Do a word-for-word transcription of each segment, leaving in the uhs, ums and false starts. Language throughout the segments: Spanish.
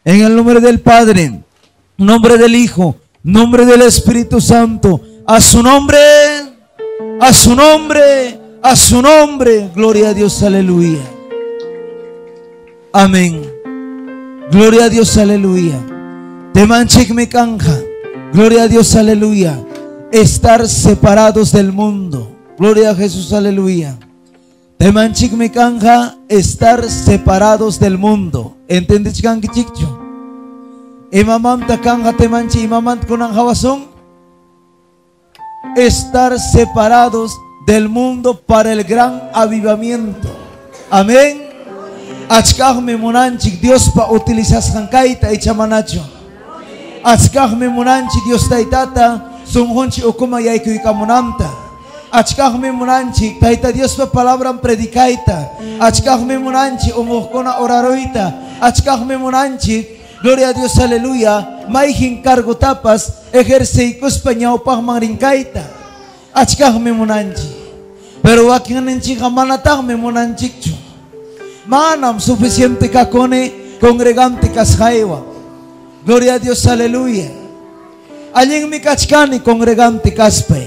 En el nombre del Padre, nombre del Hijo, nombre del Espíritu Santo. A su nombre, a su nombre, a su nombre. Gloria a Dios, aleluya. Amén. Gloria a Dios, aleluya. Te manchik me canja. Gloria a Dios, aleluya. Estar separados del mundo. Gloria a Jesús, aleluya. Te manchik me canja. Estar separados del mundo. ¿Entiendes, kanki chikcho? Imamanta kanga te manchi imamant kunang hawasong. Estar separados del mundo para el gran avivamiento. Amén. Achkah me munanchik Dios pa utilizas hankaita y chamanacho. Achkah me munanchik Dios taitata sunghonchi ukuma yaiku ikamunamta. Achkah me munanchik taita Dios pa palabra predicaita. Achkah me munanchik umuhkona oraroita. Achkah me munanchik. Gloria a Dios, aleluya. Maihin cargo tapas ejerce ikuspanyao pah mangringkaita. Achkah me munanchi. Pero wakin nanchi kamanatang me munanchikcho. Manam suficiente kakone congregante kaskaiwa. Gloria a Dios, aleluya. Aling mi kachkani congregante kaspay.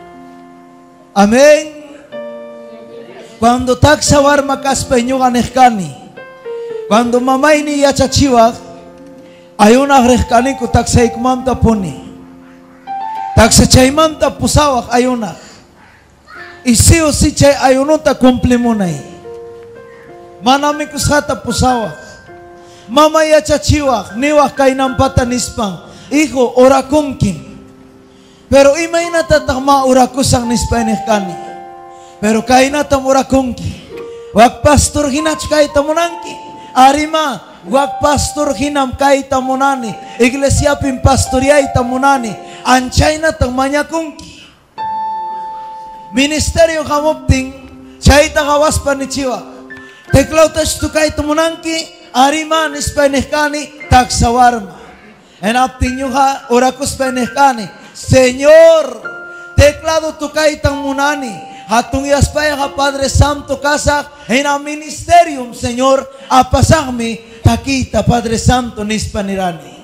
Amén. Cuando taksawar makaspay nyo kanekani. Cuando mamay ni yachachiwak. Ayuna rehkani ko taksa ikmanta puni. Taksa chaymanta pusawak ayuna. Isiyo si chay ayunota kumplimunay. Manami kusata pusawak. Mamaya chachiwak niwak kay nampata nispang. Iho orakungkin. Pero imay natatakma orakusang nispay nehkani. Pero kay natam orakungkin. Wak pastor hinach kay tamunangki. Arima. Wag pastor hinam kay tamunani, iglesia pin pastoriay tamunani, anchay na tang manyakungki. Ministeryo kamupting, chay tagawas panichiwa. Teklaw tas tu kay tamunangki, ariman ispanehkani, taksawarma. Enapting nyo ha, orakus panehkani, Señor, teklado tu kay tamunani, hatong yaspaya ka Padre Santo kasak, en a ministerium, Señor, apasakmi, takita Padre Santo nispanirani.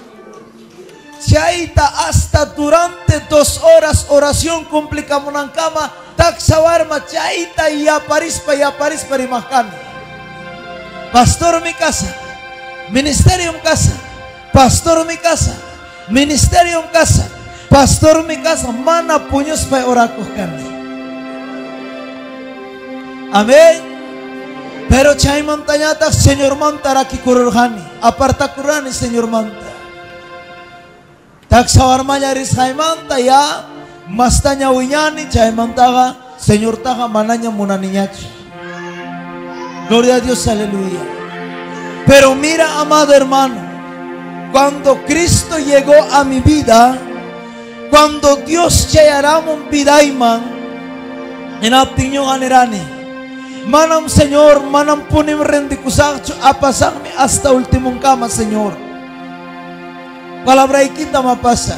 Chaita hasta durante dos horas oración complicamos ng kama taksawarma chaita y aparispa y aparispa rimakani. Pastor mi casa, ministerio mi casa, pastor mi casa, ministerio mi casa, pastor mi casa, mana puños pa orakuh kami. Amén. Pero chay mantanyata Señor manta raki kururhani aparta kurani Señor manta tak sawarma yaris hay manta ya mastanya winyani chay mantaga Señor taga mananya munaniñachi. Gloria a Dios, aleluya. Pero mira, amado hermano, cuando Cristo llegó a mi vida, cuando Dios chayaramon vidaiman en aptiño ganerani manam Señor, manam punim rendikusacho apasakmi hasta ultimong kama Señor. Palabra kita mapasa.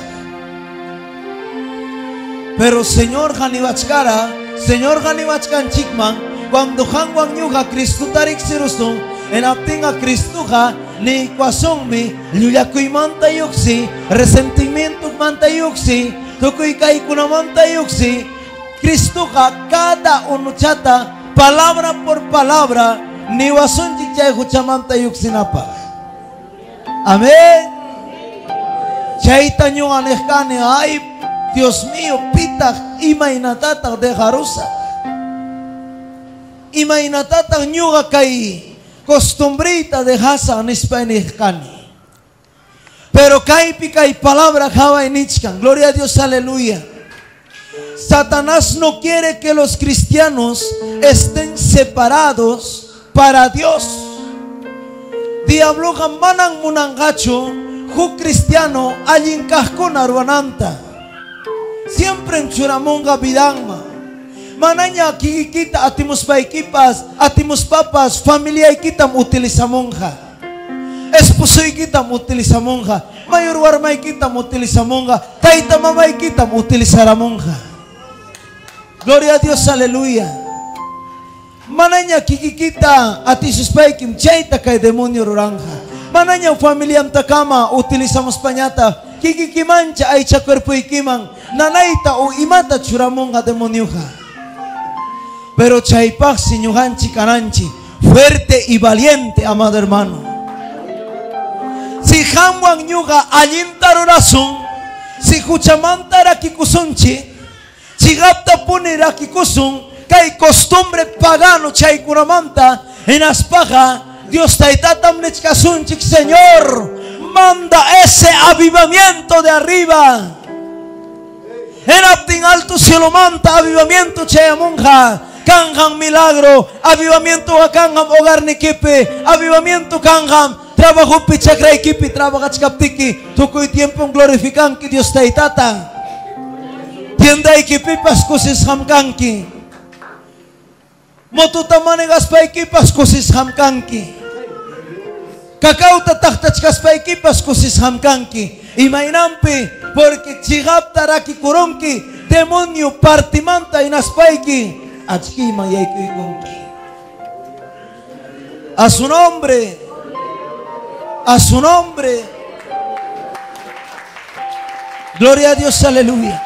Pero Señor haniwachkara, Señor haniwachkan chikman, cuando hangwang nyuga Kristo tarik sirusong, en aptinga Kristo ha, ni kwasongmi, lulakuy mantayuksi, resentimiento mantayuksi, tukuy kay kuna mantayuksi, Kristo ha, kada unuchata, palabra por palabra, ni wasun chichay huchamanta yuksinapa. Amén. Chaita nyo anehkane, ay, Dios mío, pitag imainatatak de Jarusa. Imainatatak nyo kay costumbrita de Hasa nispainehkane. Pero kay pikay palabra hawa inichkan. Gloria a Dios, aleluya. Satanás no quiere que los cristianos estén separados para Dios. Diablo manang munangacho, ju cristiano allin kahkona ruananta. Siempre en churamonga bidangma. Mananya kikita atimus paikipas, atimus papas, familia kita utiliza monja. Esposo kita utiliza monja. Mayor warmay kita utiliza monja. Taita mamay kita utilizará monja. Gloria a Dios, aleluya. Mananya kikikita ati suspaikim chaita kay demonyo ruranja. Mananya familia mtakama utilizamos pañata. Kikikimancha ay cha cuerpo ikimang. Nanaita o imata churamonga demonioja. Pero chaipak siñuhanchi kananchi. Fuerte y valiente, amado hermano. Si hamwan ñuga allintarorasun. Si huchamantara kikusunchi. Si gapta punira kikusun. Kay costumbre pagano chay kuramanta. En aspaja. Dios taitatam nechkasunchik, Señor. Manda ese avivamiento de arriba. En aptin alto cielo manta avivamiento chayamunja. Kanjam milagro. Avivamiento a kanjam hogar nikipe. Avivamiento kanjam. Trabajo pichakra equipi. Trabajo chkaptiki. Tukoy tiempo glorifican que Dios taitata. Tienda equipi pascosis hamkanki. Motutamane gaspa equipas cosis hamkanki. Kakao tatachkas pa equipas cosis hamkanki. Imainampi porque chigap taraki kuronki demonio partimanta inaspaiki. Achki mayaiku ikonki. A su nombre. A su nombre. Gloria a Dios, aleluya.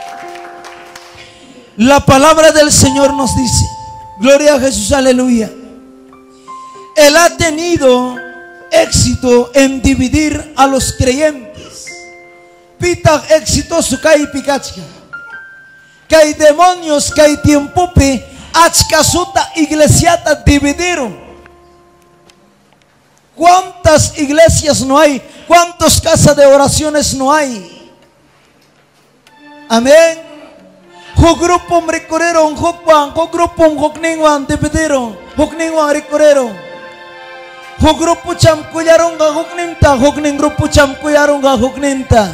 La palabra del Señor nos dice. Gloria a Jesús, aleluya. Él ha tenido éxito en dividir a los creyentes. Pita exitoso kai pikachka. Kai demonios kai tiempope achkasuta iglesiata dividieron. ¿Cuántas iglesias no hay? ¿Cuántas casas de oraciones no hay? Amén. Ho grupo recorrero, hokwan, ho grupo hokningwan dividieron, hokningwan recorrero. Ho grupo cham kuyaron ga hokninta, hokning grupo cham kuyaron ga hokninta.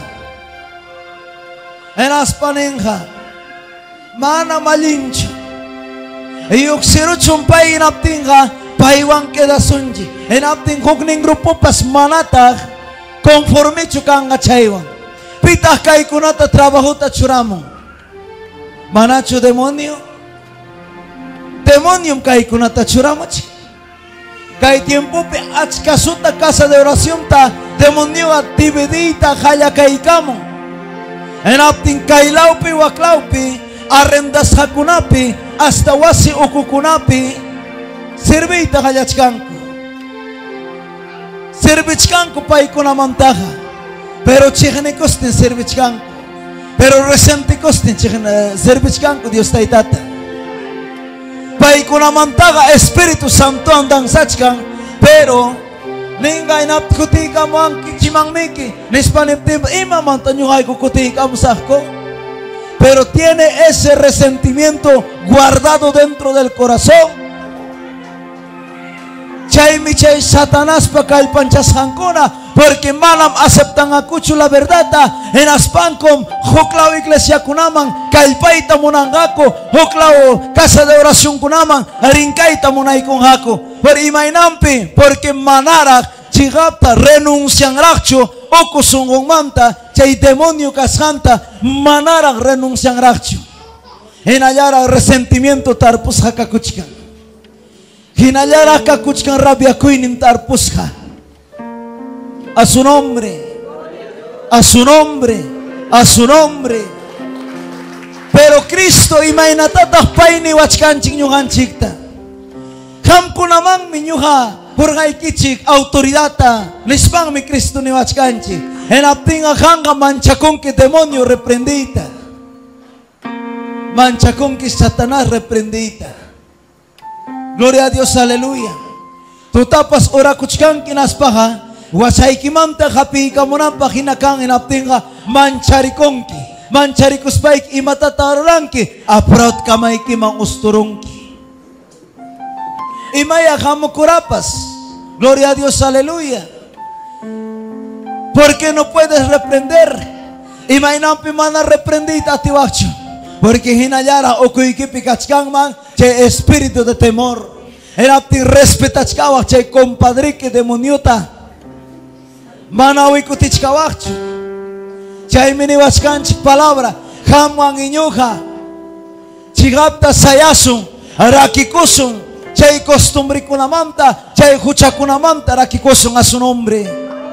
Enas panenja, mana malincho. Eyuksiro chumpay inaptinga, paiwan queda sunji. Enapting hokning grupo pas manata, conforme chukanga chaywan. Pitah kay kunata trabajo ta churamo. Manacho demonio. Demonium kay kunata churamachi. Kay tiempo pe achkasuta casa de oración ta demonio dividita jaya kay kamo. En aptin kailaupi waklaupi arrendas hakunapi hasta wasi ukukunapi servita jaya chkanku. Servichkanku pay kunamantaja. Pero chihne kosten servichkanku. Pero reciente costin servichkanku Dios taitata. Pai kunamantaga Espíritu Santo andan sachkan. Pero ninga inap kutika mo ang chimang miki. Nispaniptim ima mantanyo ay kukutika mo sahko. Pero tiene ese resentimiento guardado dentro del corazón. Chay mi chay Satanás pa kay panchashankuna. Porque malam aceptan akuchu la verdad en aspankom hoklao iglesia kunaman kalpaita monangako hoklao casa de oración kunaman rinkaita monaikon hako por imainampi porque manara chigapta renuncian racho okusungon manta chay demonio kasanta manara renuncian racho hinayara resentimiento tarpus hakakuchkan hinayara kakuchkan rabia kuinim tarpusha. A su nombre, a su nombre, a su nombre. Pero Cristo imainatatas paini wachkanchik ñuhanchikta. Hamkunaman mi ñuha purgaykichik autoridata nispang mi Cristo ni wachkanchik. En aptinga hanga manchakon que demonio reprendita. Manchakon que Satanás reprendita. Gloria a Dios, aleluya. Tu tapas ora kuchkan kinaspaha. Wasay kimanta kapi kamunan pakinakang inaptinga mancharikonki mancharikuspaik imatataranki aprout kamay kimang usturungki imaya kamo kurapas. Gloria a Dios, aleluya. Porque no puedes reprender imainampi mana reprendita tiwacho porque hinayara okuikipi kachkang man che espíritu de temor enapti respetachkawak che compadrique demoniota. Manawi kutichkawachu. Chay miniwachkanchik palabra. Hamwan iñuja. Chigapta sayasun. Rakikusun. chay costumbre kunamanta, chay hucha kunamanta, rakikoson a su nombre.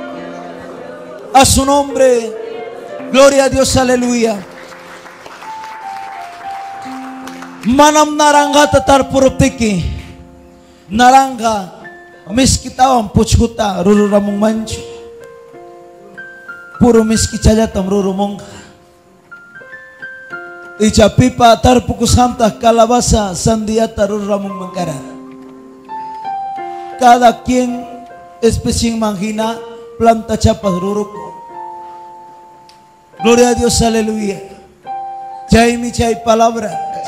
A su nombre. Gloria a Dios, aleluya. Manam naranga tatar puruptiki. Naranga. Miskitawan puchkuta rururamong mancho. Puro miskichayatam rurumongka. Icha pipa tarpukusanta kalabasa sandiata rururamong mangkara. Cada quien especie mangina planta chapas ruruko. Gloria a Dios, aleluya. Chay mi chay palabra.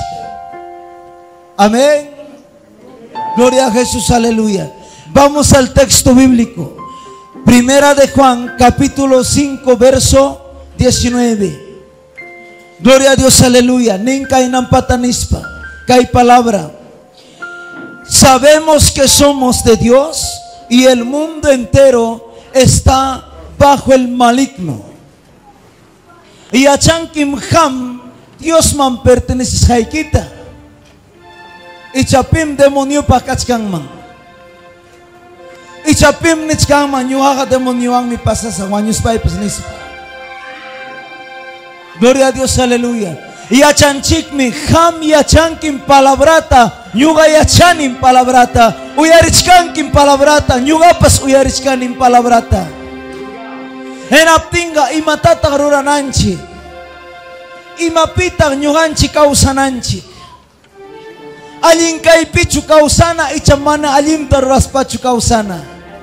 Amén. Gloria a Jesús, aleluya. Vamos al texto bíblico. Primera de Juan, capítulo cinco, verso diecinueve. Gloria a Dios, aleluya. Ninka inampatanispa. Kai palabra. Sabemos que somos de Dios y el mundo entero está bajo el maligno. Y a Chankim Ham, Dios man pertenece a Haikita. Y chapim demonio pa kachkang man. Y chapim nichkang man, yuhaga demonio ang mi pasa sa wanyus pa ipasnis. Gloria a Dios, aleluya. Y a chanchik mi ham y a chankim palabrata, yuga y a chanim palabrata, uyarichkankim palabrata, yuga pas uyarichkanim palabrata. En aptinga imatata rurananchi, imapita nyuhanchi kausananchi. Alin kay pichu kausana ichamana alim tarraspachu kausana.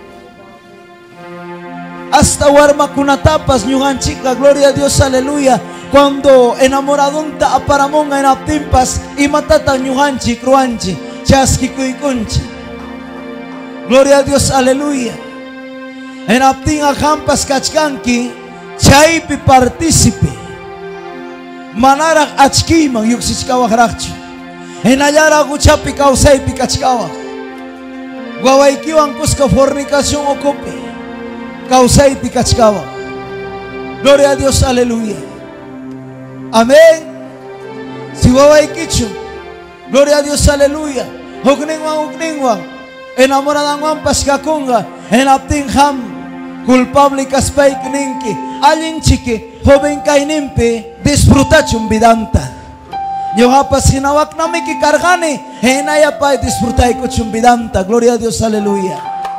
Hasta warma kunatapas nyuhanchika, gloria a Dios, aleluya. Cuando enamoradonta aparamonga en aptimpas imatata nyuhanchi kruanchi chaski kuikunchi. Gloria a Dios, aleluya. En aptinga jampas kachkanki chaipi participe. Manarak achkima yuksichkawak rakchu. En allara guchapi kausaipi kachkawak. Guawaikiwan kuska fornicación ocupe. Kausaipi kachkawak. Gloria a Dios, aleluya. Amén. Si guawaikichu. Gloria a Dios, aleluya. Hukningwan hukningwan. Enamoradanwan paskakunga. En aptin ham culpable kaspay kninki. Alin chiki joven kainimpi disfrutachum vidanta. Yo hapas hinawak nami ki kargani henaya pa disfrutay ko chumbidanta. Gloria a Dios, aleluya.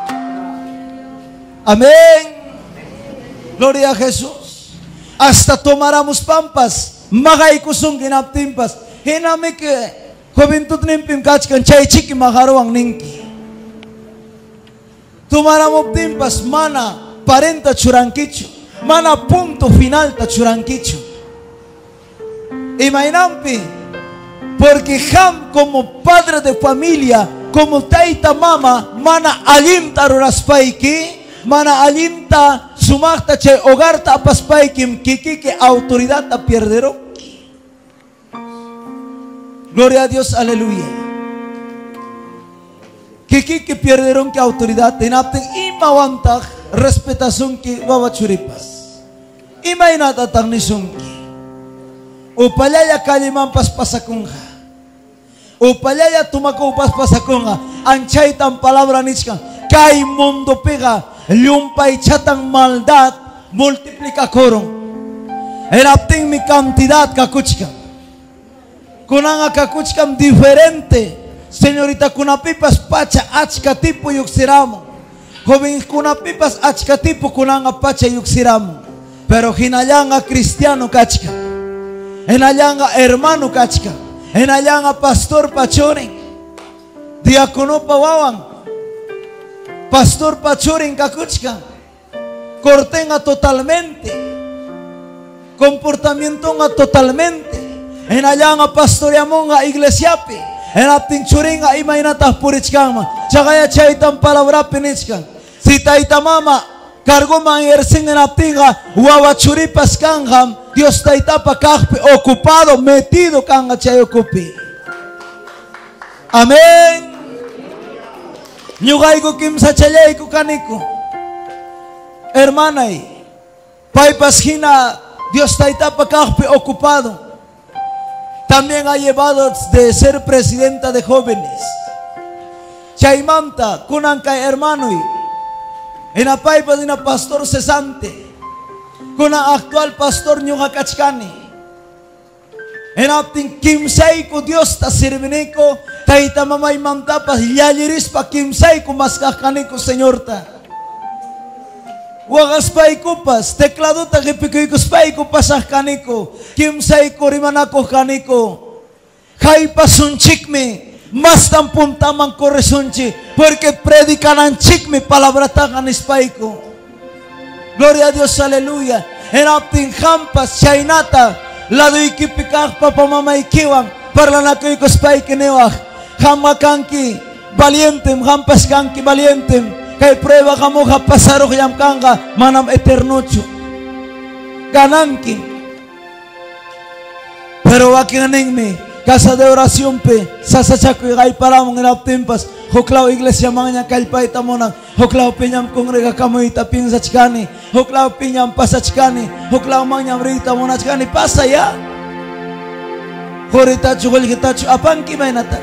Amén. Gloria a Jesús. Hasta tomáramos pampas magay kusung ginaptimpas hinami ki juventud nimpim kachkan chay chiki maharuang ninki. Tomáramos timpas mana parenta churanquicho, mana punto final ta churanquicho. Imainampi, porque Ham como padre de familia, como taita mama, mana alimta ruraspaiki, mana alimta sumakta che hogarta apaspaikim, kiki que autoridad ta pierdero. Gloria a Dios, aleluya. Kiki que pierderon que autoridad tenapten imawantag respetación que babachuripas. Imainata tagnisunki. Upalaya kalimang paspasakunga. Upalaya tumakupas pasakunga. Anchay tan palabra nichka. Kay mundo pega. Lumpay chatang maldad. Multiplica korong. Erapting mi cantidad kakuchka. Kunanga kakuchkam diferente. Señorita kunapipas pacha achka tipo yuksiramo. Joven kunapipas achka tipo kunanga pacha yuksiramo. Pero hinayanga cristiano kachka. En allanga hermano kachka, en allanga pastor pachorin, diacono pawawang, pastor pachorin kakuchka, cortenga totalmente, comportamiento nga totalmente, en allanga pastoreamonga iglesiapi, en aptinchuringa imainata purichkama, chagaya chaitan palabra pinichkan, si taita mama, cargo man yersin en aptinga, wawachuripas kangham, Dios ta itapa kahpe ocupado, metido kanga chay ocupi. Amén. Nyugay ko kim sa chalay ko kaniko. Hermanay, paipas hina Dios ta itapa kahpe ocupado. También ha llevado de ser presidenta de jóvenes. chay manta kunan kay hermano inapay pa din na pastor cesante kuna actual pastor nyo kakachkani enapting kimsay ko Dios ta sirvini ko kahit mamay manta pa yaliris pa kimsay ko mas kakani ko Senyor ta wagas pa ikupas teklado ta kipikoy ko pa ikupas kakani ko kimsay ko rimanako kaniko kay pasunchik me mas tampun tamang koresunchi porque predicanan chik me palabra takan ispaico gloria a Dios aleluya enapting hampas chaynata lado ikipikak papamamaikiwang para na koy kospay kinewak hama kanki valientem hampas kanki valientem kay prueba kamo kapasaro kayam kanga manam eternocho gananki pero wakinaneng me casa de oración pe sasachaco y gay paramos en la tempas hoclao iglesia maña calpaita monang hoclao piñam congrega camoita pinza chicani hoclao piñam pasa chicani hoclao maña brita mona chicani pasa ya jorita chugol gitachu apan ki mainata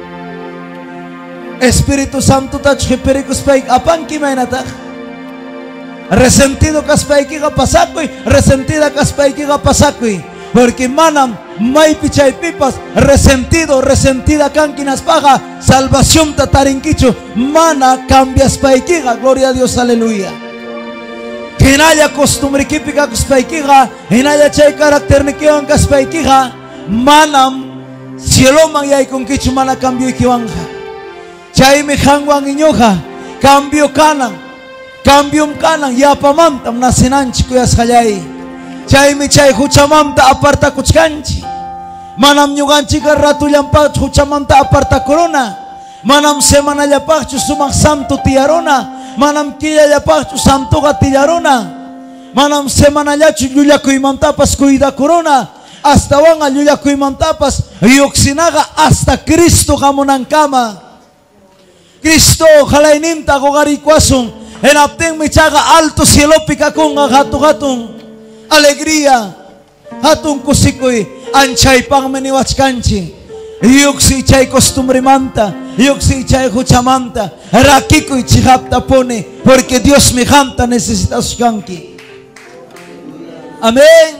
Espíritu Santo tachu pericus paik apan ki mainata resentido kaspai ki pasakui resentida kaspai ki pasakui porque manam may pichay pipas resentido resentida canquinas paga salvación tatarinquicho mana cambias paikiga gloria a Dios aleluya que haya costumbre kípica kaspaikiga haya chay carácter ni que on kaspaikiga manam cielo man yay con kichu mana cambio ikiwanga chay mi hangwang inyoja cambio kanan cambio kanan ya pamantam nasinanchi kuyas hayay chay mi chay huchamanta aparta kuchkanchi manam nyuganchi ratu lampak huchamanta aparta corona manam semana llapak sumak santo tiarona manam killa llapak santo gatillarona manam semana llachu yuya kuimantapas cuida corona hasta wanga yuya kuimantapas yoxinaga hasta Cristo gamonan kama Cristo jalaininta gogarikuasun enapten mi chaga alto cielo pikakunga gatu gatun alegría hatun kusikoy anchay pang meniwachkanchi yuksi chay costumbre manta yuksi chay huchamanta rakikoy chihapta pone porque Dios me janta necesita sukanki amén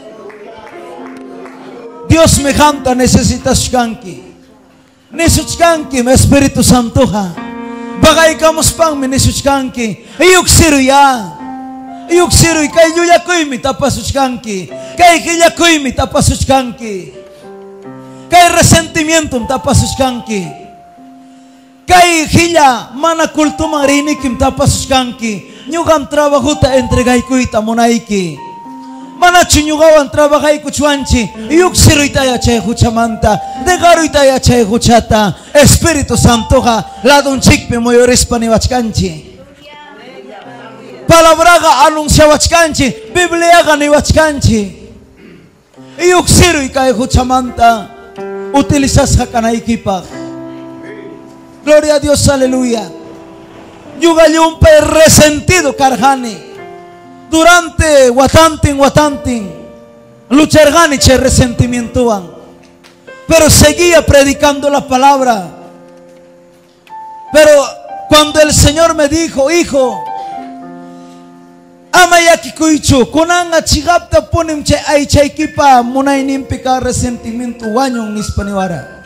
Dios me janta necesita sukanki nesuchkanki me Espíritu Santo ha bagay kamos pang me nesuchkanki yuksiru ya yuksiru kay yuya kuimi tapasuchkanki kay hilla kuimi tapasuchkanki kay resentimiento tapasuchkanki kay hilla mana kultuma rinikim tapasuchkanki nyugam trabajuta entregay kuita monaiki mana chunyugawan trabajay kuchuanchi yuksiru itaya chay huchamanta degaru itaya chay huchata Espíritu Santo ha ladun chikpe moyores paniwachkanchi palabraga anunciawachkanchi Bibliaga niwachkanchi iyuksiru ikay huchamanta utilizas hakanaikipa gloria a Dios aleluya yugayumpe resentido karjani durante watantin watantin luchargani che resentimientoan pero seguía predicando la palabra pero cuando el Señor me dijo hijo amayaki kuicho kunanga chigapta ponim che ay chaykipa munainimpika resentimiento wañon nispaniwara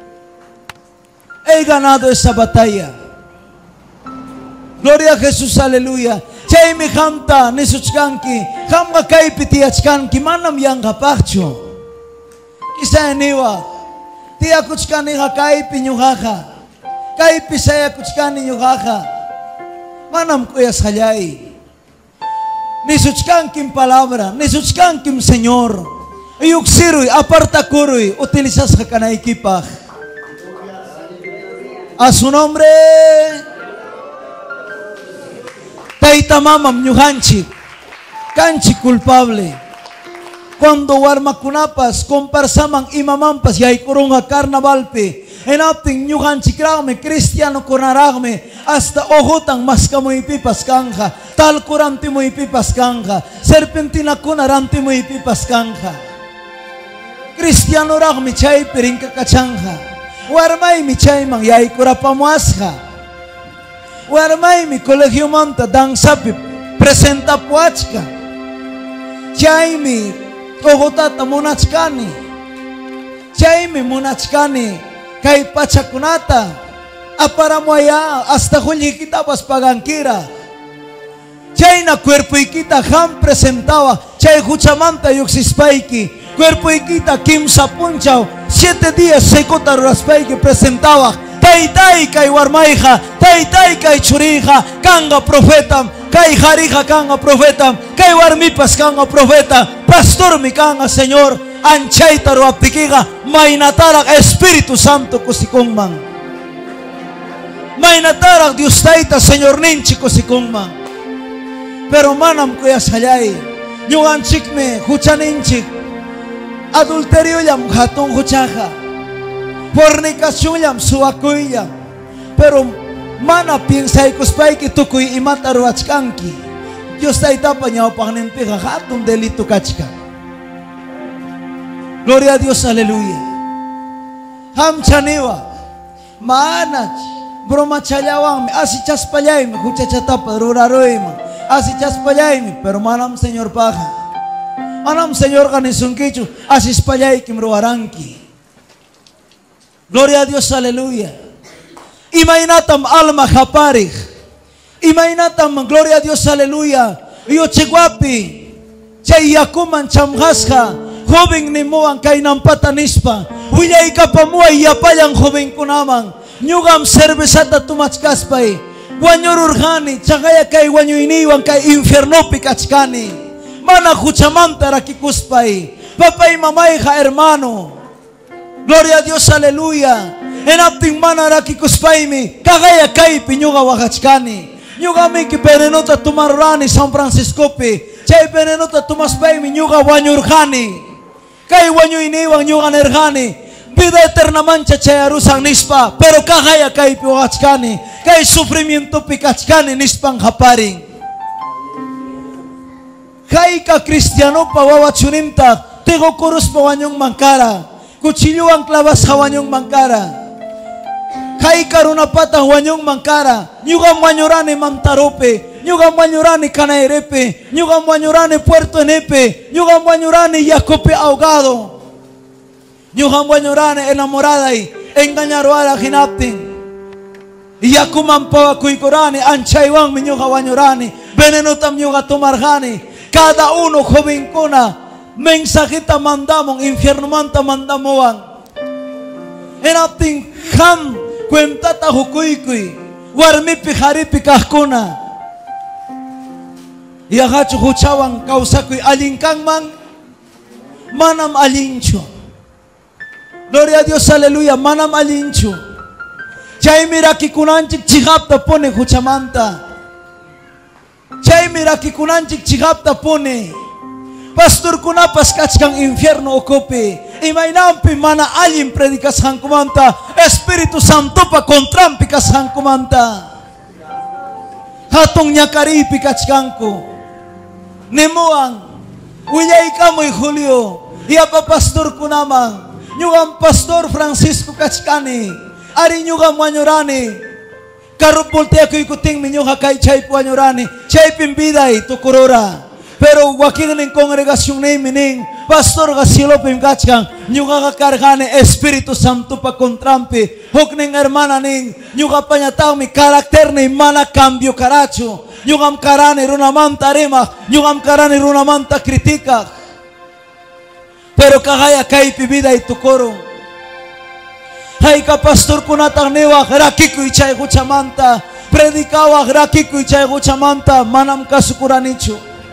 he ganado esa batalla gloria a Jesús aleluya chay mi janta nisuchkanki jamba kaipiti achkanki manam yanga pacho isa eniwa tia kuchkani ha kaipi nyuhaja kaipi saya kuchkani nyuhaja manam kuyas hayai nisuchkankim palabra, nisuchkankim Señor. Yuksiruy, aparta kuruy, utilizas hakanaikipa. A su nombre. Taita mamam nyuhanchi, canchi culpable. Cuando warmakunapas, comparsaman imamampas, yay kurunga carnavalpe. Enapting nyuhanchi krame, cristiano konaragme, hasta ojutan maskamo ipipas kanja. Tal kuranti mo ipipas kanja, serpentina kunaranti mo ipipas kanja. Cristiano ragmi chay piringka kachanja, warmay mi chay mang yay kurapamuasja. Warmay mi colegio manta dan sapi presenta puachka. Chaymi ogotata monachkani. Chaymi monachkani kay pachakunata. Aparamoya hasta juliquita pas pagankira. Chayna cuerpo ikita ham presentaba. Chay huchamanta yuxispaiki. Cuerpo ikita kim sapunchao. Siete días secota raspaiki presentaba. Taitai kai warmaija. Taitai kai churija. Kanga profeta. Kai jarija kanga profeta. Kai warmipas kanga profeta. Pastor mi kanga Señor. Anchaitaro apikiga. Mainatarak Espíritu Santo kusikungman. Mainatarak Dios taita Señor ninchi kusikungman. Pero manam kuya sayay. Nyugan chikme huchaninchik. Adulterio yam hatong huchaja. Fornicación yam suakuy yam. Pero mana piensay kuspay ki tukuy imata ruachkanki. Dios taita pa niya pagnimpiga hatong delito kachka. Gloria a Dios, aleluya. Ham chaniwa. Maanach. Broma chayawang asi chaspayay me huchachatapa ruraroy ma. Así chaspayay, pero manam Señor paja. Manam Señor kanisungkichu, así spayay kimruaranki. Gloria a Dios, aleluya. Imainatam alma japarij. Imainatam, gloria a Dios, aleluya. Yo chiguapi, chay yakuman chamhasja, joven ni moan kay nampatanispa. Huyay kapamuay yapayang joven kunaman. Nyugam cervezata tumachkaspay. Wanyor urgani, chagaya kay wanyo iniwan kay infierno pikachkani. Mana huchamanta rakikuspay. Papay mamay ha hermano. Gloria a Dios, aleluya. Enapting mana rakikuspay mi. Kagaya kay pinyuga wakachkani. Nyuga mi ki penenota tumarurani San Francisco pi. Chay penenota tumaspay mi nyuga wanyo urgani. Kay wanyo iniwan nyuga nergani. Vida eterna mancha chayarusang nispa. Pero kagaya kay piwachkani. Kay sufrimiento pikachkani nispang haparing. Kay ka kristiano pa wawachunimta. Tego kurus pa wanyong mangkara. Kutsilyo ang klabas ha wanyong mangkara. Kay karunapata wanyong mangkara. Nyugam wanyurani mamtarope. Nyugam wanyurani kanairepe. Nyugam wanyurani Puerto Enepe. Nyugam wanyurani Yacope ahogado. Nyugam wanyurani enamorada y engañaruara hinapting. Yakuman pawa kuikurani, anchaiwang minyuga wanyurani, venenutam nyuga tumargani. Cada uno joven kuna, mensajita mandamong, infierno manta mandamuan. Enapting ham, cuentata hukuikui, warmipi haripi kahkuna. Yagachu huchawang kausakui alinkang man, manam alincho. Gloria a Dios, aleluya, manam alincho. Chay mira ki kunanchik chigapta pone huchamanta. Chay mira ki kunanchik chigapta pone. Pastor kunapas kachkang infierno okope. Imainampi mana alim predikas hangkumanta. Espiritu Santo pa kontrampi kas hangkumanta. Hatong nyakaripi kachkangko. Nemuang. Uyay kamoy Julio. Iya pa pastor kunamang. Nyugam pastor Francisco kachkani. Ari nyuga mwanyorani. Karupultea ko ikuting minyuga kay chay puanyorani. Chay pimbiday tukurora. Pero wakil ng kongregasyon na mining pastor kasilo pimkachkang nyuga kakargane Espiritu Santo pa kontrampi. Huk ning hermana ning nyuga panyataw mi karakter ni mana cambio karacho. Nyugam karane runamanta remak. Nyugam karane runamanta kritika. Pero kagaya kay pibiday tukuro. Hay ka pastor kunatang niwak rakiku ichay kuchamanta. Predikawak rakiku ichay kuchamanta. Manam kasukuranichu.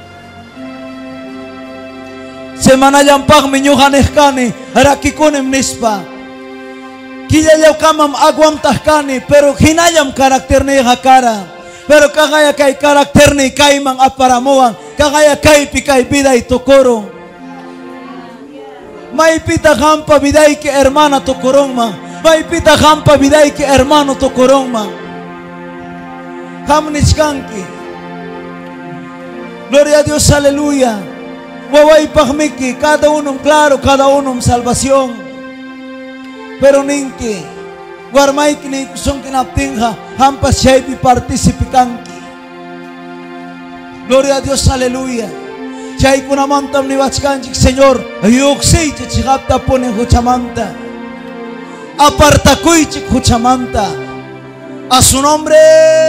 Semana yampag minyuhan ehkani. Rakikunim nispa. Kiyayaw kamam agwam tahkani. Pero hinayam karakter ni hakara. Pero kagaya kay karakter ni kay mang aparamuang. Kagaya kay pikay biday tukuro. May pita hampa biday ki hermana tukurong ma. May pita hampa biday ki hermano tukurong ma. Hamnichkanki. Gloria a Dios, aleluya. Waway pagmiki, cada uno claro, cada uno salvación. Pero ninki, Warmay kini kusong kinaptingha hampas siya ipipartisipikan. Gloria a Dios, aleluya. Chay kunamantam ni wachkanchik Señor, ayuksiychik chikapta ponen huchamanta. Apartakuychik huchamanta. A su nombre,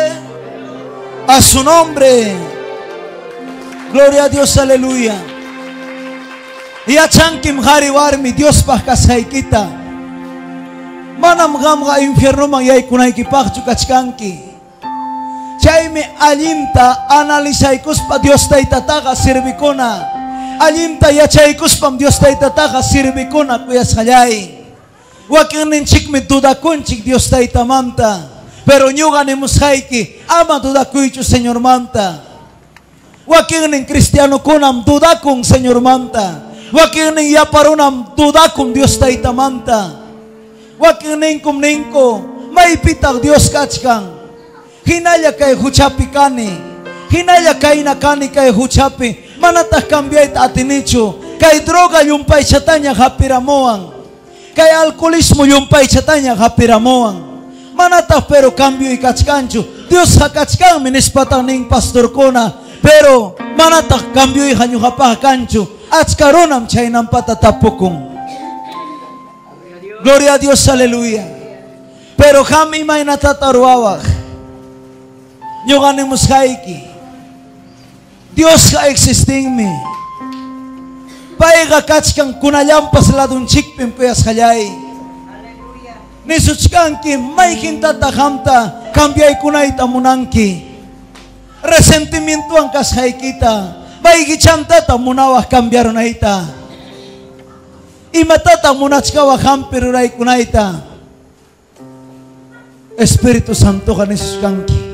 a su nombre. Gloria a Dios, aleluya. Y a chankim hari warmi Dios pahkasaykita. Manam gamga infierno mangyay kunaykipakchu kachkanki. Chaymi allimta analizaykuspa Dios taytataqa sirvikuna. Allimta yachaykuspam Dios taytataqa sirvikuna kuyasqallay. Wakinninchikmi dudakunchik Dios taytamanta. Pero ñuqa nimusqayki ama dudakuychu Señor manta. Wakinnin cristiano kunam dudakun Señor manta. Wakinnin yaparunam dudakun Dios taytamanta. Wakinninkum ninko maypitaq Dios kachkan. Hinalla kay huchapi kani, hinalla kay nakani kay huchapi, manataq cambiayta atinichu. Kay droga yumpay chataña hapiramuan, kay alcoholismo yumpay chataña hapiramuan. Manataq pero cambio y kachkanchu. Dios hakachkanmi nispatan ning pastor kona, pero manataq cambio y hañuhapaj kanchu. Achkarunam chaynampata tapukun. Gloria a Dios, aleluya. Pero jami mainatataruawaj. Ñuqanimus hayki. Dios ha existinmi. Payqa kachkan kunallampas ladunchikpin puyasqallay. Nisuchkanki mayjintata hamta cambiaykunayta munanki. Resentimientuan kasqaykita. Mayqichantata munawaq cambiarunayta. Imatata munachkawaq hampiruraykunayta. Espíritu Santo kanisuchkanki.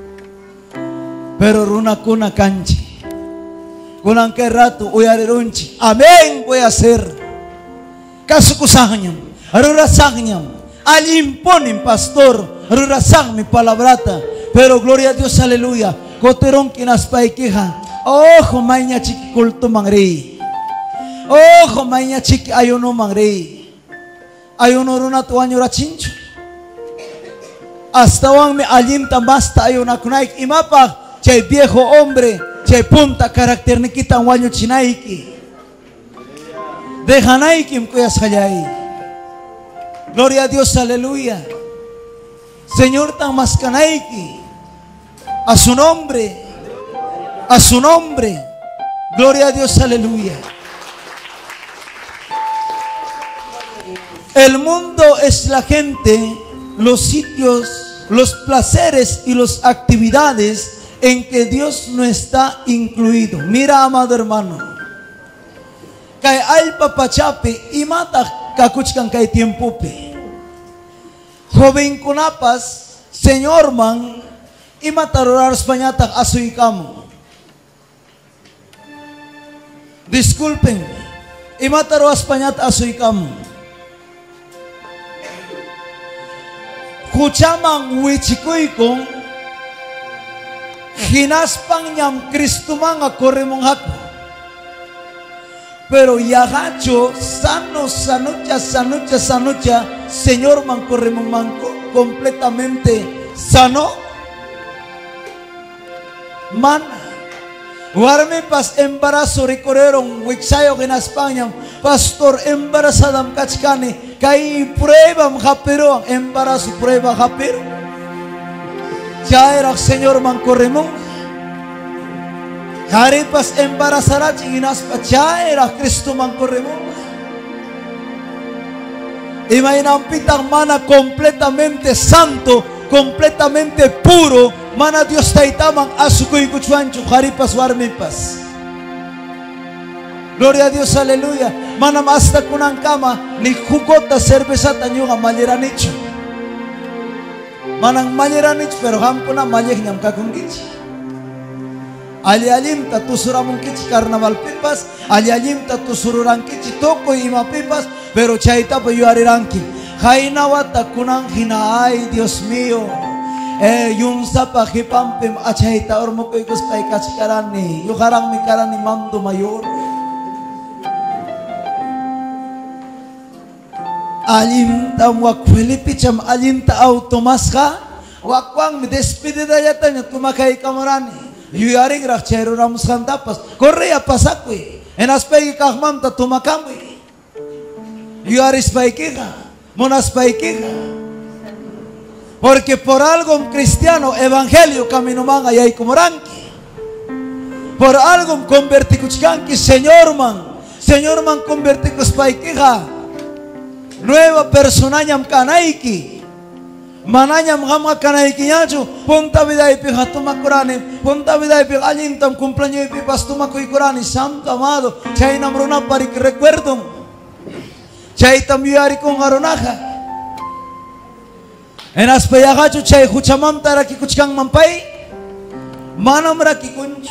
Pero runa kuna kanchi. Kunang kay rato uyarirunchi. Amén voy a hacer. Kasukusahanyam. Arurasahanyam. Alimponim pastor. Arurasah mi palabrata. Pero gloria a Dios, aleluya. Koterong kinaspaikiha. Ojo maynya chiki kulto mangri. Ojo maynya chiki ayuno mangri. Ayuno runa tuanyo rachincho. Hasta wang me alim tambasta ayuna kunaik imapak. Chay viejo hombre, chay punta carácter ni kita wanyo chinaiki. Dejanaiki mkuyas hayai. Gloria a Dios, aleluya. Señor tan maskanaiki. A su nombre, a su nombre. Gloria a Dios, aleluya. El mundo es la gente, los sitios, los placeres y las actividades en que Dios no está incluido. Mira, amado hermano, kay ay papachapi imata kakuchkan kay tiempopi. Joven kunapas, Señor man, imatarorar Españatak asoy kamo. Disculpen, imataro Españat asoy kamo. Kuchamang wichikoy kong hinaspang nyam Kristo mga koremong hako. Pero yahacho sano sanucha sanucha sanucha Señor man koremong manko completamente sano. Man warme pas embarazo recorrieron wiksayo hinaspang nyam pastor embarasadam kachkani kay prueba mhapero embarazo prueba hapero. Ya era Señor man corremón. Haripas embarazará chinginas pa ya era Cristo man corremón. Imaginan pitang mana completamente santo, completamente puro, mana Dios taitamang asukoy kuchuancho haripas warmipas. Gloria a Dios, aleluya. Mana hasta kunang kama ni jugota cerveza tañuga maliranicho. Manang malyeranich pero hampuna malyeh nyam kakungkichi. Ali-alim tatusuramong kichi karnaval pipas, ali-alim tatusururang kichi toko ima pipas, pero chaita pa yuariranki. Hainawa takunang hinaay, Dios mío. Eh, yung sa pakipampim achaita or mo ko'y kuspay kachikarani. Yukarang mi karani mamdo mayor. Alinta wak Felipe cham alinta automaska wakwang mi despedida yatanya tumakai kamarani yuyaring rak chero ramus kantapas correa pasakwe enas pegi kahmam ta tumakamwe yuaris paikega monas paikega porque por algo un cristiano evangelio camino manga yai kumoranki por algo un converti kuchkanki señor man señor man converti kus paikega nueva persona nyam kanaiki mananyam gama kanaiki nyachu punta vida ipi hatuma kurani punta vida ipi alintam cumpleaños ipi pastuma kui kurani santo amado chay namruna parik recuerdo chay tambiari con aronaja en aspayagachu chay huchamam taraki kuchkang mampai manam raki kunch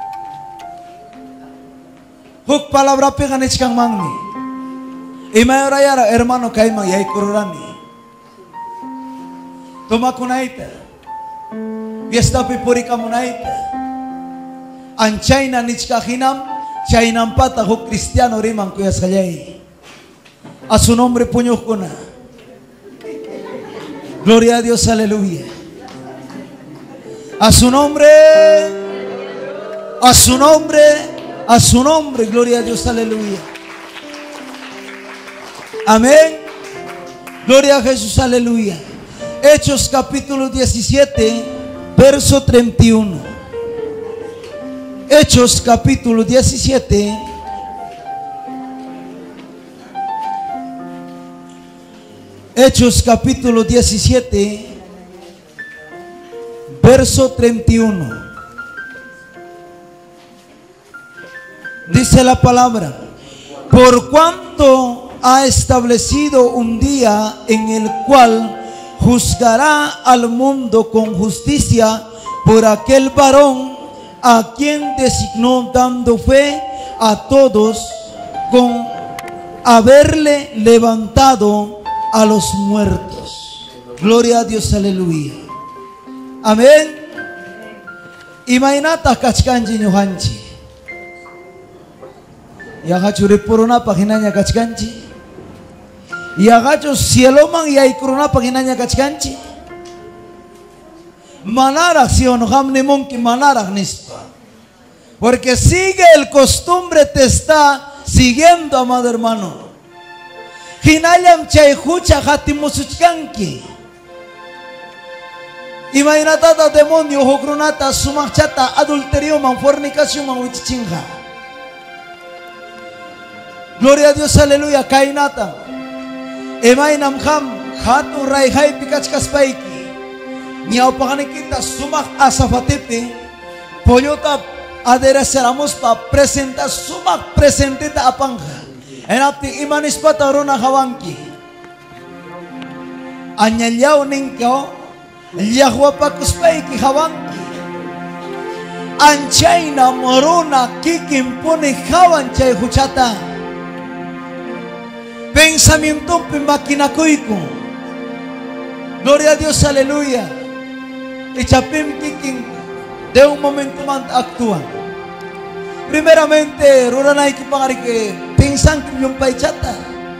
huk palabra pegan ichkang mangni y mayor ayara hermano kaima yai kururani toma kunaita fiesta pipuri kamunaita anchaina nichka hinam chainam pata hu cristiano riman kuyas kayai a su nombre puño kuna gloria a Dios aleluya a su nombre a su nombre a su nombre gloria a Dios aleluya. Amén. Gloria a Jesús, aleluya. Hechos capítulo diecisiete, verso treinta y uno. Hechos capítulo diecisiete, Hechos capítulo diecisiete, verso treinta y uno. Dice la palabra: por cuanto ha establecido un día en el cual juzgará al mundo con justicia por aquel varón a quien designó, dando fe a todos con haberle levantado a los muertos. Gloria a Dios, aleluya. Amén. Imainata kachkanji nyuhanchi yagachuri puruna paginanya kachkanchi yagacho cielo man yai kuruna paginanya kachkanchi manara si onhamne monki manara nispa porque sigue el costumbre te está siguiendo, amado hermano. Hinayam chay hucha hatimusuchkanki imainata demonio hokrunata sumachata adulterio man fornicación man wichichinga. Gloria a Dios, aleluya. Kainata emainam ham hatu raihai pikachkas paiki niau kita sumak asafatipi pollota adereceramos pa presentar sumak presentita apanga enapti imanis pataruna hawanki anyalyaw ningko yahwa pakus paiki hawanki anchaina morona kikimpuni hawan chay huchata pensamiento pimakinakuiku. Gloria a Dios, aleluya. Y chapim kiking de un momento más actúan. Primeramente, ruranay ki pangari que pinsan que yung paichata.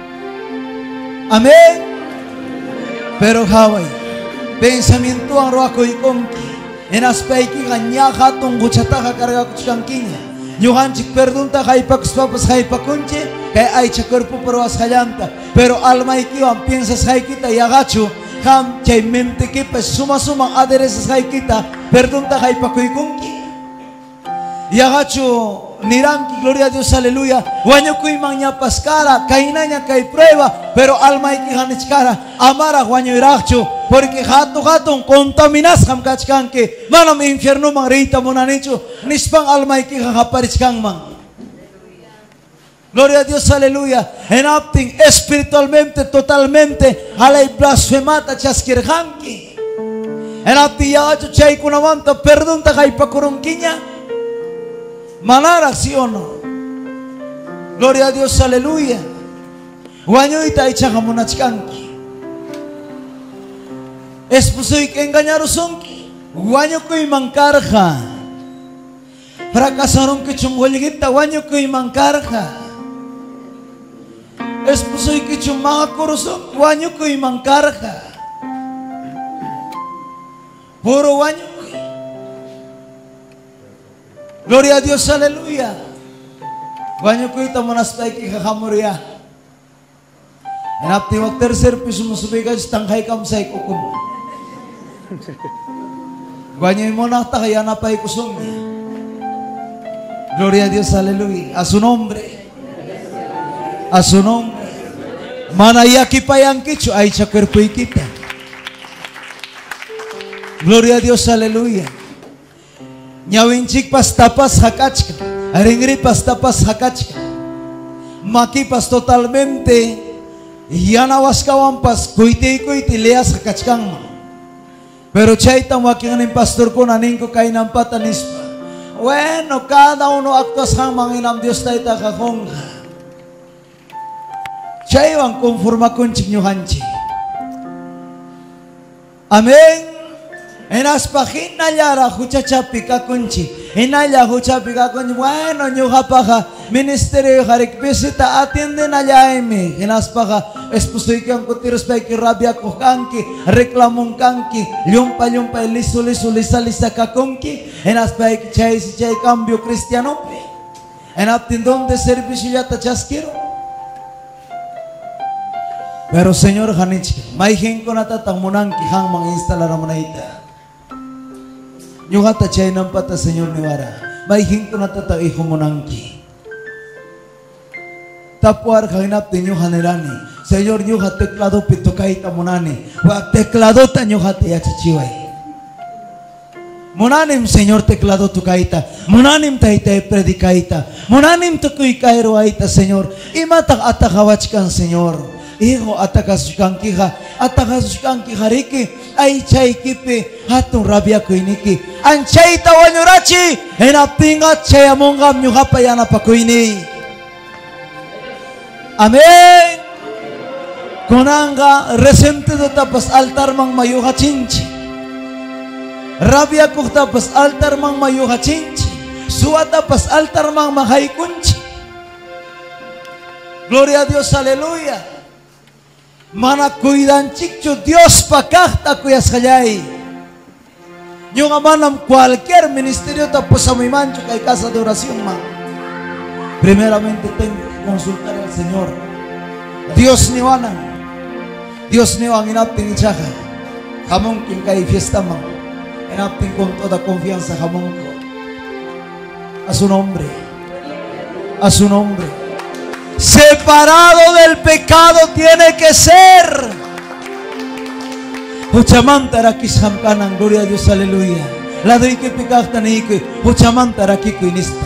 Amén. Pero Hawaii pensamiento ang roa ko ikonki. Enaspay ki kanya hatong guchata ka karga kuchangkinya. Yuhan chik perdunta kay pakuspapas kay pakunche kay ay chakurpo perwas kayanta pero alma ikiwan piensas kay kita yagachu ham chay mente kipa suma suma aderesas kay kita perdunta kay pakuykunki yagachu niranki gloria a Dios aleluya wanyo kuy mangnya paskara kainanya kay prueba pero alma ikihan ichkara amara wanyo irachu porque hato hatong kontaminas ham kachkanke manam infierno mang reita monanicho nispang alma ikihan kaparichkang mang. Gloria a Dios, aleluya. En acting espiritualmente, totalmente, alay blasfemata chaskirhanki. En acting yacho chay kunamanta, perdón ta kay pakurungkinya. Manara si o no. Gloria a Dios, aleluya. Wanyo ita ichakamunachkanki. Espusoy que engañarosonki. Wanyo ko'y mangkarja. Frakasaron que chungolgita, wanyo ko'y mangkarja. esposoy kichung mga kurusok, wanyo ko'y mangkarka. Puro wanyo ko'y. Gloria a Dios, aleluya. Wanyo ko'y tamunas tayo kikakamurya. Enap tiwag terser piso musubigan tangkay kamsay kukum. Wanyo mo na takaya na pa'y kusong niya. Gloria a Dios, aleluya. A su nombre. A su nombre. Manayaki payang kicho ay sa cuerpo kita. Gloria a Dios, aleluya. Nyawinchik pas tapas hakachka. Aringri pas tapas hakachka. Makipas totalmente. Yanawas kawampas. Kuiti kuiti leas hakachkang. Pero chaita waking ng pastor ko naning ko kay ng patanispa. Bueno, cada uno actos hang manginam Dios tayo kakakongha. Siya ang konforma kunchik nyo hanchi. Amen. Enas pa hinalyara huchachapi ka kunchi. Hinalya huchapi ka kunchi. Bueno, nyo kapaka ministeryo harik bisita atiende na yaime. Enas pa ka espusoy kang kutiros pa ikirabya ko kanki. Reklamong kanki. Lyumpa lyumpa liso liso lisa lisa ka kunki. Enas pa ikichay si chay cambio cristiano. Enap tindong de servisyo yata chaskiro. Pero Señor Hanichi, may hingko na tatang munang kihang mga instalar mo na ita. Yung hata chay ng pata Señor Niwara, may hingko na tatang iho munang ki. Tapuar kahinap din yung hanirani. Señor, yung hata teklado pito kahit amunani. Wag teklado tan yung hata yachichiway. Munanim Señor teklado tu kaita. Munanim tahitay predikaita. Munanim tu kuy kairo aita Señor. Imatak atakawach kan Señor. Iho atakasuskan kiha, atakasukan kihariki, ay chay kipi, hatong rabia ko iniki. Ang chay tawanyurachi, henapingat chay amongam nyo kapayana pa ko ini. Amen. Kunanga resente do tapas altar mang mayuha chinchi. Rabia ko tapas altar mang mayuha chinchi. Suwa tapas altar mang mahay kunchi. Gloria a Dios, aleluya. Mana cuidan chicho Dios pakakta kuyas kayay. Yung amanam cualquier ministerio tapos sa may mancho kay casa de oración man. Primeramente tengo que consultar al Señor. Dios ni wanan. Dios ni wang inapting ichaka. Kamong king kay fiesta man. Inapting con toda confianza kamong ko. A su nombre. A su nombre. Separado del pecado tiene que ser. Huchamantara kishamkanan, gloria a Dios, aleluya. La doy que picakta ni que huchamantara kiko inista.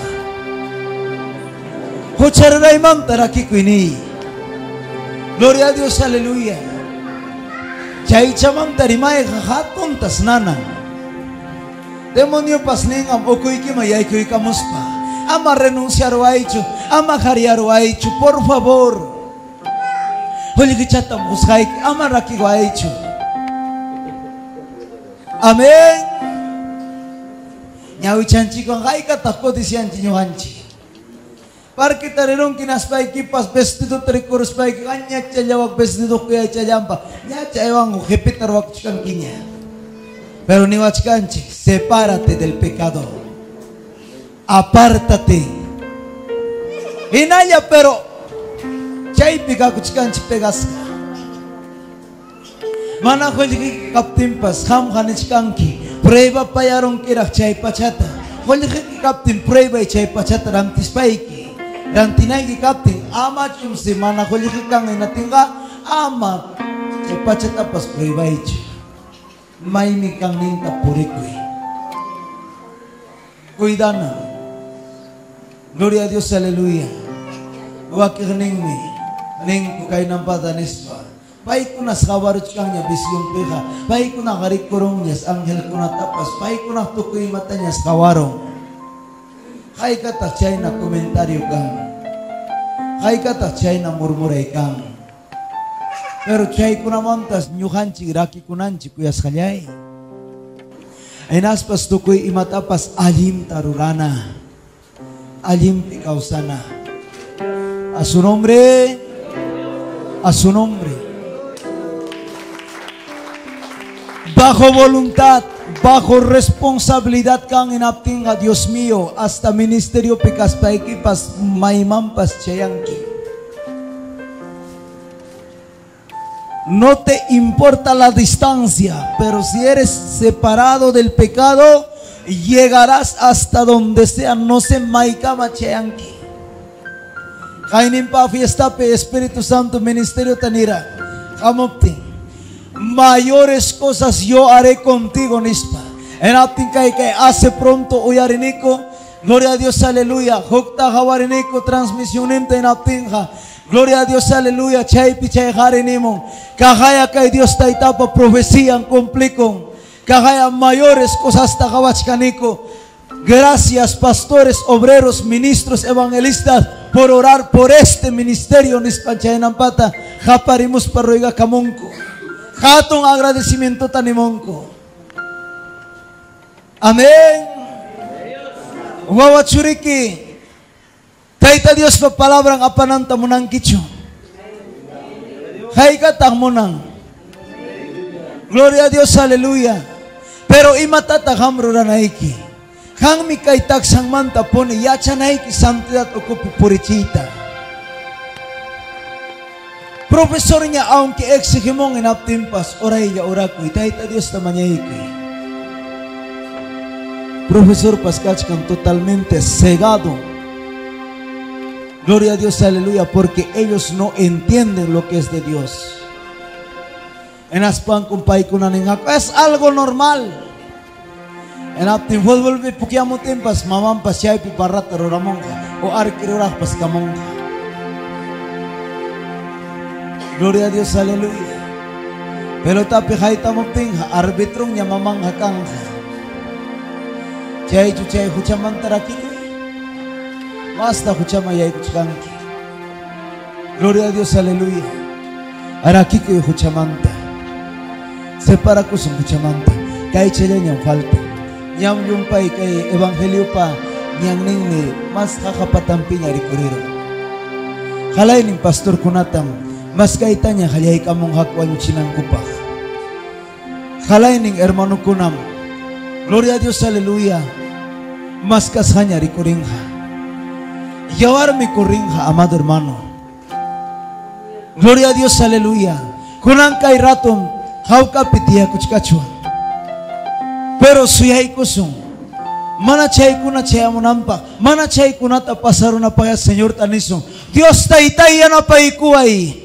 Huchardaimentara kiko ini. Gloria a Dios, aleluya. Chay chamantari may kahatun tas nana. Demonio pasning am okoy ki mayay koy kamuspa. Ama renunciar o hecho, ama jariar o hecho, por favor. Hoy que chatam buscai, ama raki o hecho. Amén. Nyawi chanchi ko ngai katako di siyan chinyo hanchi. Parque tareron kinaspay kipas vestido tricurus pay kanya chayawak vestido kuya chayampa. Nya chayawang jepitar wak chikan kinya. Pero ni wachkanchi, sepárate del pecado. Apártate. Inaya pero chay piga kuchkan chipegas. Mana kholi kaptimpas kham khanichkanki. Prueba payarong kirak chay pachata. Kholi kaptim prueba chay pachata ram tispaiki. Ram tinay ki kaptim ama chumsi mana kholi kang inatinga ama chay pachata pas prueba ichi. May mikang ninta purikui. Cuidana. Gloria a Dios, aleluya. Wakil ning mi, ning ko kay ng patanispa. Pai ko na skawaruch kang niya bisyong piha. Pai ko na karikurong niya, anghel ko na tapas. Pai ko na tukoy mata niya skawarong. Kay katachay na komentaryo kang. Kay katachay na murmuray kang. Pero chay ko naman tas nyuhanchi, raki ko nanchi, kuyas kalyay. Ay naspas tukoy imatapas alim tarurana. Alim ikaw sana. A su nombre. a su nombre. Bajo voluntad, bajo responsabilidad kan inaptinga, Dios mío, hasta ministerio pikas paiki pas maimampas chayanki. No te importa la distancia, pero si eres separado del pecado, llegarás hasta donde sea. No se maikama chayanki. Kainin pa fiesta pe Espíritu Santo ministerio tanira. Kamopti. Mayores cosas yo haré contigo, nispa. En aptin kai que hace pronto uyariniko. Gloria a Dios, aleluya. Hokta hawariniko transmisión en aptinja. Gloria a Dios, aleluya. Chay pichay harinimo. Kahaya kay Dios ta etapa profecía complicon. Kahaya mayores cosas ta hawachkaniko. Gracias, pastores, obreros, ministros, evangelistas, por orar por este ministerio. Nispanchainampata. Japarimus parroiga kamonko. Hatong agradecimiento tanimonko. Amén. Wawachuriki. Taita Dios pa palabra ng apananta mo ng kicho. Hay katang mo nang. Gloria a Dios, aleluya. Pero imatatahamro na naiki. Hang mi kay tagsang manta po ni yacha naiki santidad o kupupurichita. Profesor niya aunque exigimong inaptimpas oray ya orakoy. Taita Dios naman niya iki. Profesor Pascach kan totalmente cegado. Gloria a Dios, aleluya, porque ellos no entienden lo que es de Dios. En aspan kumpay kunaningak es algo normal. En aptin fútbol vi pukiamo tempas mamam pasyay pi parat roramonga o arkirurah pas kamonga. Gloria a Dios, aleluya. Pero tapi haita mo tingha arbitrong nya mamang hakangha. Chay chuchay huchaman taraki. Basta huchama yay kuchkanki. Gloria a Dios, aleluya. Arakiko y huchamanta. Separa kusung huchamanta. Kay chile niyang falta. Niyang yung pa'y kay evangelio pa. Niyang ningni mas kakapatampi niya rikuriro. Halay ning pastor kunatang. Mas kaita niya halyay kamong hakwan yung sinang kupak. Halay ning hermano kunam. Gloria a Dios, aleluya. Mas kasanya rikuringha. Yawar mi kuringha, amado hermano. Gloria a Dios, aleluya. Kunang kay raton, hauka pitiya kuchkachuan. Pero suyay kusung. Mana chay kuna chay amunampa. Mana chay kuna tapasaro na paya Señor tanisong. Dios taitay yan na paikuay.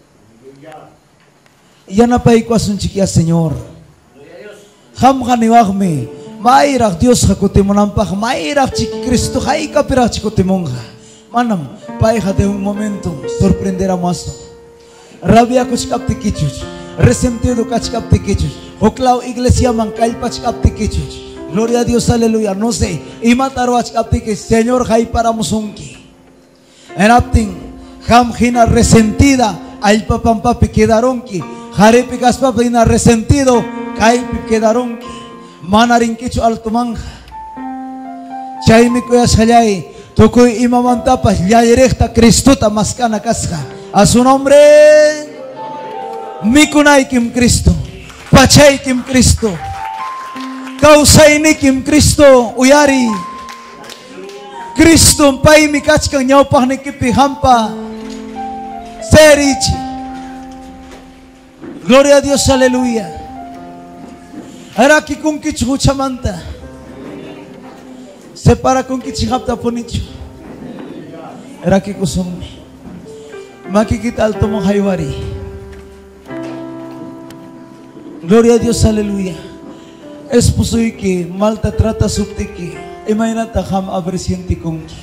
Yan na paikuwa sunchikia Señor. Ham kaniwagme. Mairak Dios hakutimonampa. Mairak chiki Cristo. Hay kapirak chikutimonga. Manam, pai hade un momento sorprender a maso. Rabia kuchkapti kichuch. Resentido kachkapti kichuch. Oklau iglesia mankal pachkapti kichuch. Gloria a Dios, aleluya. No sé. Imataro achkapti kichuch. Señor, hay para musunki. En apting, ham hina resentida. Al papampapi quedaronki. Jarepikas papi hina resentido. Kaipi quedaronki. Manaring kichu altumanga. Chaymi kuya sayay. Tukoy imamantapas yayerekta Kristuta maskana kasha. A su nombre. Mikunay kim Kristo. Pachay kim Kristo. Kausay ni kim Kristo. Uyari. Kristo pay mikach kang nyaw pah nikipi hampa. Serichi. Gloria a Dios, aleluya. Araki kung kichu chamanta. Separa kung kichihapta po nicho. Raki kusum. Makikita alto mong haywari. Gloria a Dios, aleluya. Esposoy ki, malta trata subti ki. Imaynata ham abresienti kong ki.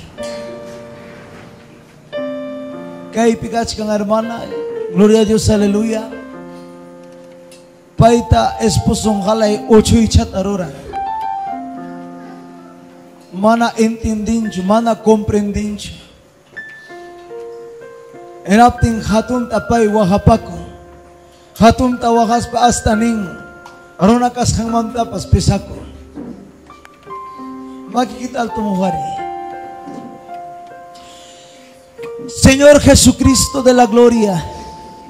Kay pikach kang hermana. Gloria a Dios, aleluya. Paita esposong halay ocho ichat arura. Mana entendincho, mana comprendincho. Enapting hatun tapay wahapako. Hatun tawakas pa astaning. Aronakas kang mantapas pisako. Makikita al tumuhari. Señor Jesucristo de la gloria.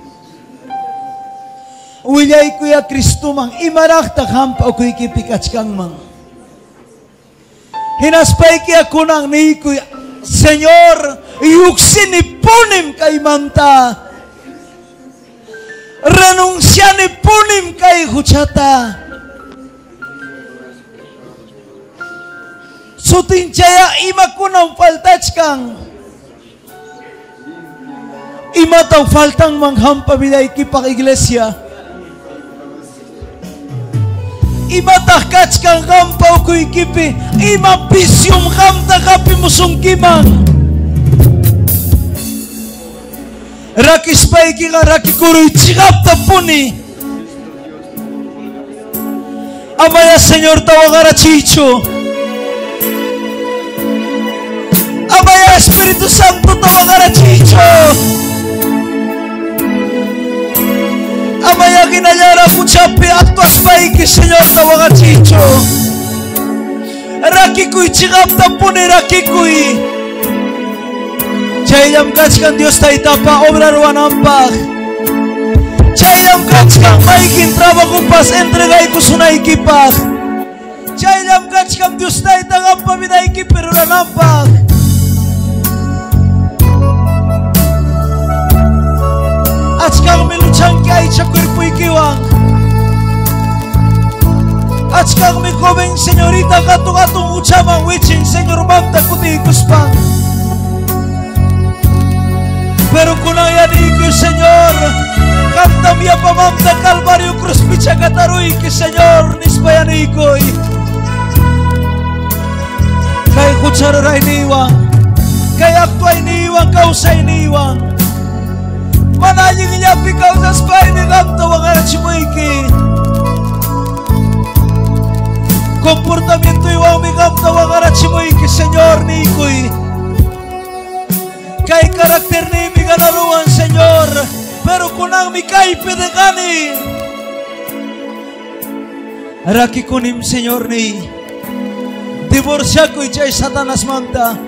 Wilay kuya Kristo mang imarakta hampa kuy kipikachkang mang. Hinaspay kaya kunang ni kuya Señor, yuksin ipunim kay manta. Renuncian ipunim kay huchata. Sutin jaya ima kunang faltach kang. Ima taw faltang manghampa biday kipak iglesia. Ima tahkach kang gampaw kuy kipi. Ima bisyum kamta kapi musong kimang. Rakis paiki nga raki kuruy chigap tapuni. Amaya Señor tawagara chicho. Amaya Espiritu Santo tawagara chicho. Amaya ginayara kuchapi aktuas paiki Señor tawagara chicho. Raki kuy chigap tapuni raki kuy. Chayam kachkan Dios ta itapa obra ruanampag. Chayam kachkan maikin trabajo pas entregay ko sunay kipag. Chayam kachkan Dios ta itagam pabiday kipiruanampag. Achkang miluchang kay sa cuerpo ikiwang. Achkang mi joven señorita katu-katong uchamang wichin Señor Mamta kutikuspang. Pero kunang yan iki Señor, kantam ya pamamta Kalbaryo Cruz picha kataruy ki Señor nispayan ikoy. Kay kutsararay niwang, kay aktuay niwang, kausay niwang. Manaying iyapi kausas pa'y nilang tawangan at simuiki. Komportamiento iwang migam tawangan at simuiki Señor nikoy. Kay karakter ni mi ganaruan Señor, pero kunang mi kay pedegani. Raki kunim Señor ni divorcia ko ichay Satanas manta.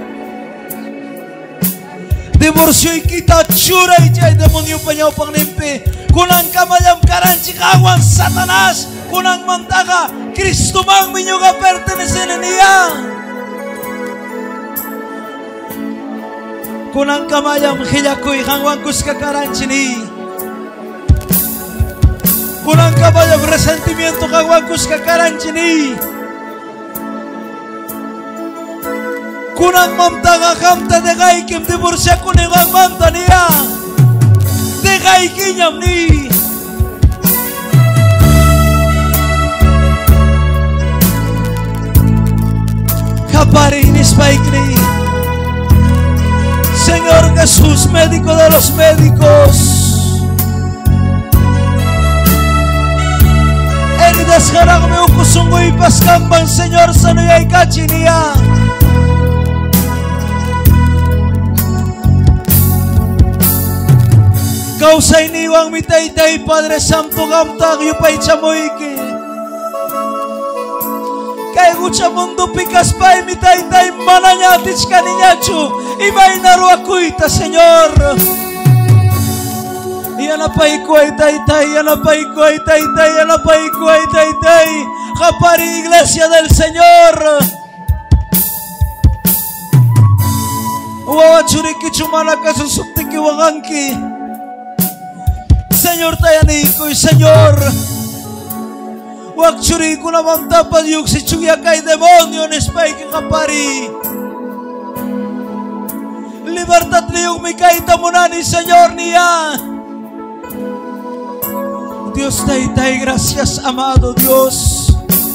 Divorcio ikita chura ichay demonyo panyaw pang nimpi. Kunang kamayam karanchi kawan Satanas, kunang mantaga Kristo mang minyo ka pertenecen niya. Kunang kamayam hiyakoy hangwang kuska karanchini. Kunang kamayam resentimiento hangwang kuska karanchini. Kunang mamtaga kamta degay kim divorcia kunang mamta niya. Degay kinyam ni. Kapari ni spike ni. Señor Jesús, médico de los médicos. Heridas harang me ukusungo ipaskambang Señor sanuyay kachiniya. Kausay niwang mitay-tay Padre Santo gamtag yupay chamoyki. Kay gucha mundo pikas pa'y mitay-tay mananyatich kaninyachu. Iba'y naruakuita, Señor. Iyan na pa'y kuway tay-tay, iyan na pa'y kuway tay-tay, iyan na pa'y kuway tay-tay. Kapari Iglesia del Señor. Uwawachuriki chumana kasusuptiki waganki. Señor tayanikoy, Señor. Wag churi ko naman tapad yung si Chuya kay demonyo ni Spike kapari. Libertad liyong may kaita mo na ni Señor niya. Dios tay tay, gracias amado Dios.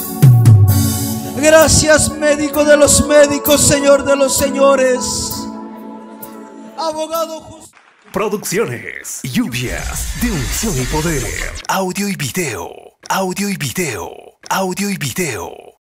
Gracias médico de los médicos, Señor de los señores. Abogado justo. Producciones, lluvias de unción y poder, audio y video, audio y video, audio y video.